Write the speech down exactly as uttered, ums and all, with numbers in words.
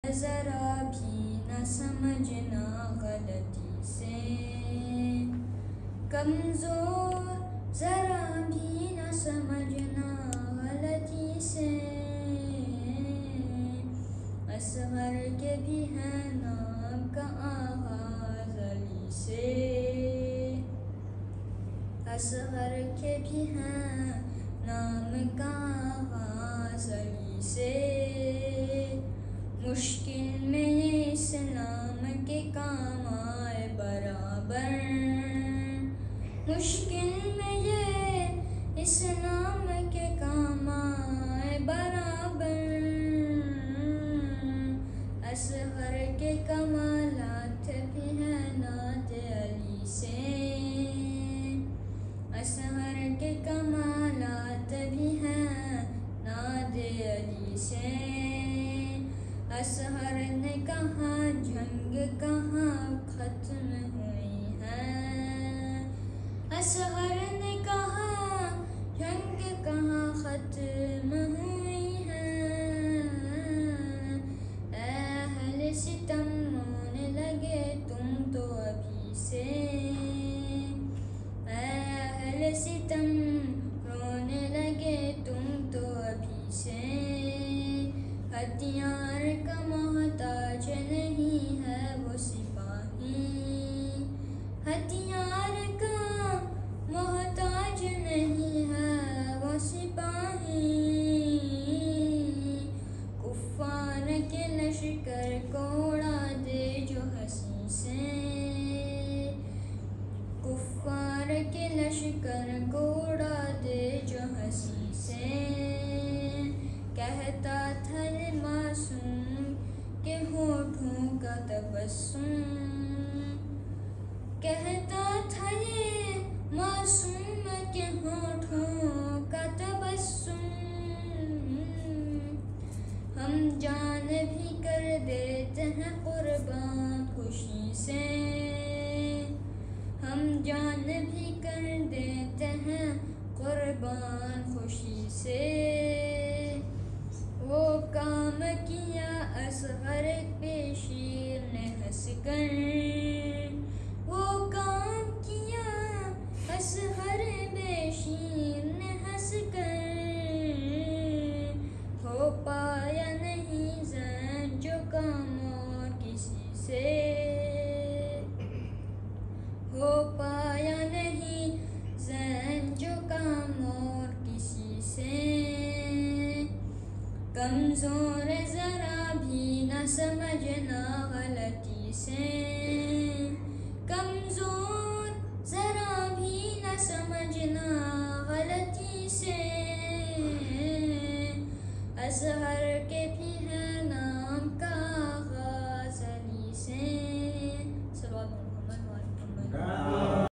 जरा भी न समझना गलती से, कमजोर जरा भी न समझना गलती से, असगर के भी है नाम का आगाज अली से, असगर के भी है नाम का आगाज अली से, मुश्किल में ये इस्लाम के काम आए बराबर, मुश्किल में ये इस्लाम के काम आए बराबर, असगर के कमालात भी हैं नात अली से, असगर के कमालात भी हैं नात अली से, असगर ने कहा जंग कहाँ खत्म हुई है, असगर ने कहा जंग कहाँ खत्म हुई है, अहले सितम रोने लगे तुम तो अभी से, अहले सितम रोने लगे तुम तो अभी से, हथियार का मोहताज नहीं है वो सिपाही, हथियार का मोहताज नहीं है वो सिपाही, कुफ्फार के लश्कर को उड़ा दे जो हंसी से, कुफ्फार के लश्कर को उड़ा दे जो हंसी से, कहता था ये मासूम के होठों का तबस्सुम, कहता था ये मासूम के होठों का तबस्सुम, हम जान भी कर देते हैं कुर्बान खुशी से, हम जान भी कर देते हैं कुर्बान खुशी से, वो काम किया असगर बेशीर ने हंसकर, वो काम किया असगर बेशीर ने हंसकर, हो पाया नहीं ज़ैन जो काम और किसी से, हो पाया नहीं ज़ैन जो काम और किसी से, कमजोर जरा भी न समझना गलती से, कमजोर जरा भी न समझना गलती से, असगर के भी हैं